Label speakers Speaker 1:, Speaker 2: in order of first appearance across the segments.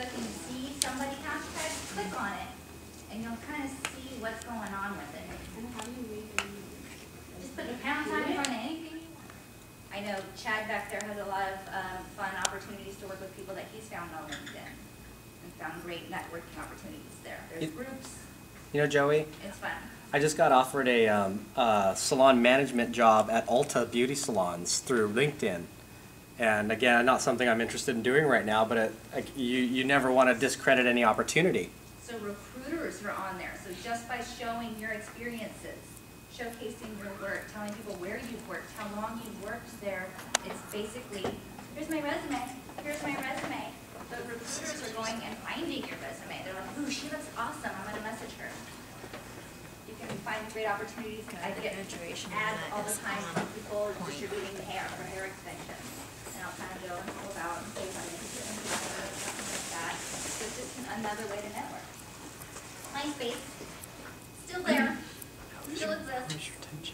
Speaker 1: So if you see somebody hashtag, click on it, and you'll kind of see what's going on with it.
Speaker 2: How do you read it?
Speaker 1: Just put the pound sign in front of anything you want. I know Chad back there has a lot of fun opportunities to work with people that he's found on LinkedIn, and found great networking opportunities there. There's groups.
Speaker 3: You know, Joey,
Speaker 1: It's fun.
Speaker 3: I just got offered a salon management job at Ulta Beauty Salons through LinkedIn. And again, not something I'm interested in doing right now, but you never want to discredit any opportunity.
Speaker 1: So recruiters are on there. So just by showing your experiences, showcasing your work, telling people where you've worked, how long you've worked there, it's basically, here's my resume, here's my resume. But recruiters are going and finding your resume. They're like, ooh, she looks awesome, I'm going to message her. You can find great opportunities. I get ads all the time from people distributing hair for hair extensions. And I'll kind of go and pull about and say if I'm interested in something like that. So it's just another way to network. MySpace, still there, still exists.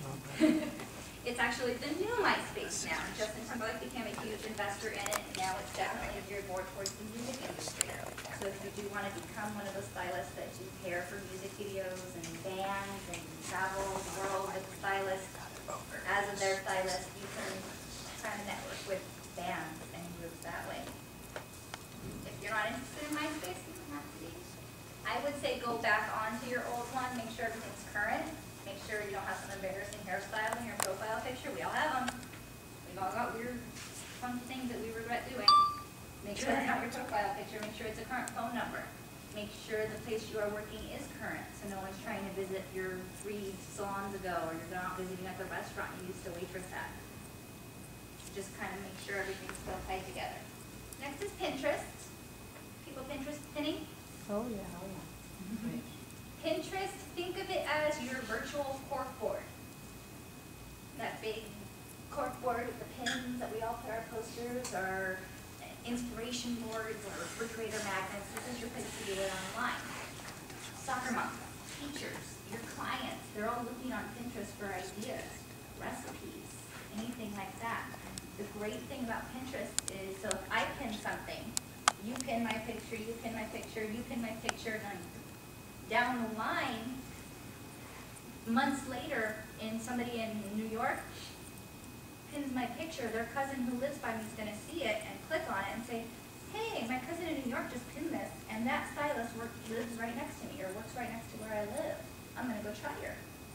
Speaker 1: It's actually the new MySpace now. Justin Timberlake became a huge investor in it, and now it's definitely geared more towards the music industry. So if you do want to become one of those stylists that do hair for music videos and bands and travel the world with stylists, or as of their stylist, you can kind of network with bands and groups that way. If you're not interested in MySpace, you don't have to be. I would say go back onto your old one, make sure everything's current. Make sure you don't have some embarrassing hairstyle in your profile picture. We all have them. We've all got weird, funky things that we regret doing. Make sure that's not your profile picture. Make sure it's a current phone number. Make sure the place you are working is current, so no one's trying to visit your 3 salons ago, or you're not visiting at the restaurant you used to waitress at. Just kind of make sure everything's still tied together. Next is Pinterest. People Pinterest pinning?
Speaker 2: Oh yeah, oh yeah.
Speaker 1: Pinterest, think of it as your virtual corkboard. That big corkboard with the pins that we all put our posters, or inspiration boards, or refrigerator magnets. This is your place to do it online. Soccer moms, teachers, your clients, they're all looking on Pinterest for ideas, recipes, anything like that. The great thing about Pinterest is, so if I pin something, you pin my picture, you pin my picture, you pin my picture, and down the line, months later, somebody in New York pins my picture, their cousin who lives by me is going to see it and click on it and say, hey, my cousin in New York just pinned this, and that stylist lives right next to me, or works right next to where I live. I'm going to go try her.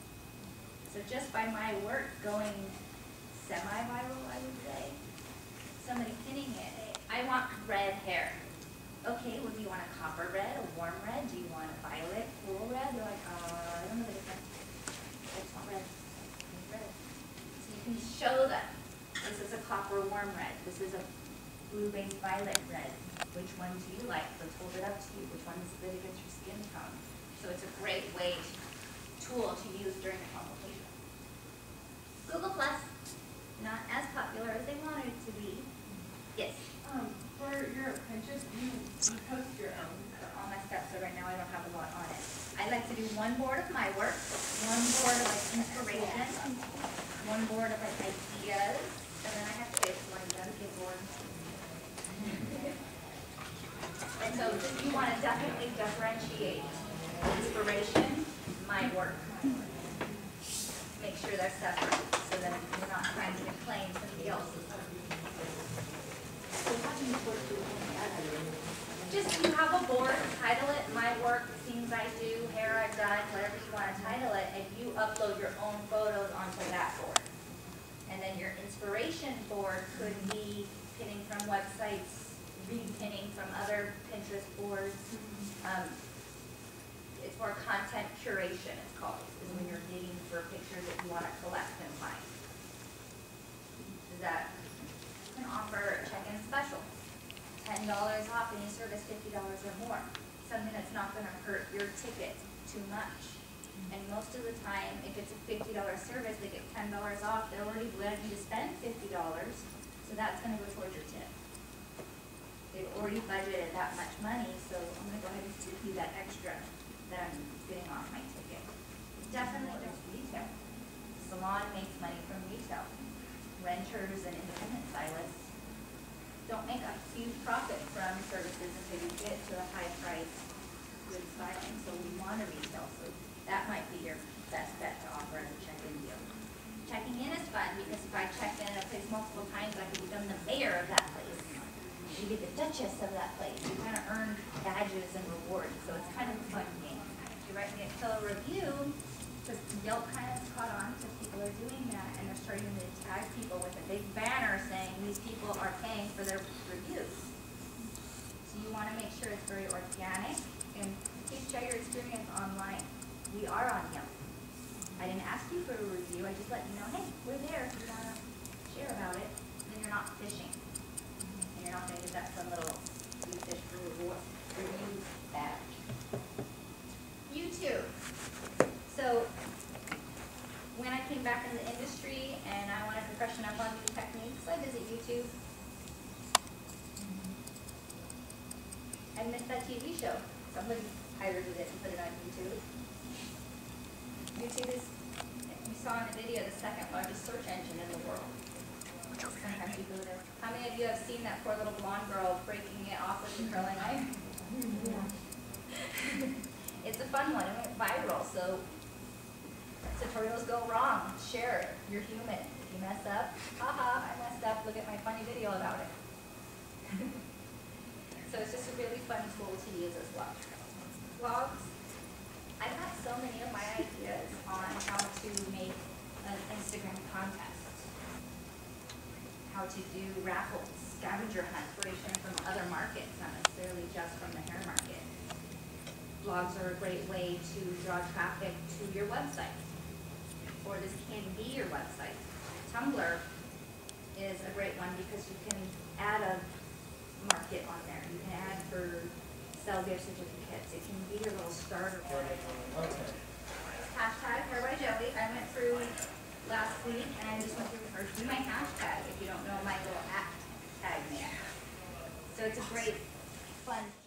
Speaker 1: So just by my work going semi-viral, I would say, somebody pinning it, I want red hair. Okay, well, do you want a copper red, a warm red? Do you want a violet, cool red? They're like, I don't know the difference. I just want red. Red. So you can show them. This is a copper warm red. This is a blue-based violet red. Which one do you like? Let's hold it up to you. Which one is good against your skin tone? So it's a great tool to use during a consultation. Google Plus, not as popular as they wanted it to be. Yes.
Speaker 4: For your Pinterest, you post your own.
Speaker 1: All my steps, so right now I don't have a lot on it. I like to do one board of my work, one board of like inspiration, one board of like ideas, and then I have kids when I'm done get bored. And so you want to definitely differentiate inspiration, my work. Make sure they're separate so that you're not trying to claim somebody else's. Just you have a board, title it my work, scenes I do, hair I've done, whatever you want to title it, and you upload your own photos onto that board. And then your inspiration board could be pinning from websites, repinning from other Pinterest boards. It's more content curation, it's called, is when you're digging for pictures that you want to collect and find. Does that can offer a check-in special? $10 off any service, $50 or more. Something that's not going to hurt your ticket too much. And most of the time, if it's a $50 service, they get $10 off. They're already willing to spend $50, so that's going to go towards your tip. They've already budgeted that much money, so I'm going to go ahead and tip you that extra that I'm getting off my ticket. Definitely there's retail. Salon makes money from retail. Renters and independent stylists don't make a huge profit from services until you get to the high price good styling. So we want to resell. So that might be your best bet to offer as a check-in deal. Checking in is fun because if I check in a place multiple times, I can become the mayor of that place. You get the duchess of that place. You kind of earn badges and rewards. So it's kind of a fun game. You write me a killer review, because Yelp kind of caught on to people are doing that, and they're starting to tag people with a big banner saying these people are paying for their reviews. So you want to make sure it's very organic, and please share your experience online. We are on Yelp. I didn't ask you for a review, I just let you know, hey, we're there if you want to share about it. Then you're not fishing. And you're not going to get that fun little you fish for review badge. YouTube. So when I came back in the industry and I wanted to freshen up on new techniques, I visit YouTube. I missed that TV show. Somebody pirated it and put it on YouTube. YouTube is, you saw in the video, the second largest search engine in the world. Sometimes you go there. How many of you have seen that poor little blonde girl breaking it off with the curling iron? It's a fun one. It went viral, so tutorials go wrong. Share it. You're human. If you mess up, haha, I messed up. Look at my funny video about it. So it's just a really fun tool to use as well. Vlogs. I've got so many of my ideas on how to make an Instagram contest, how to do raffles, scavenger hunt, inspiration from other markets, not necessarily just from the hair market. Blogs are a great way to draw traffic to your website, or this can be your website. Tumblr is a great one because you can add a market on there. You can add for sell gift certificates. It can be your little starter. Hashtag Hair by Joey. I went through last week and I just went through my hashtag. If you don't know my little @ tag name. So it's a great, fun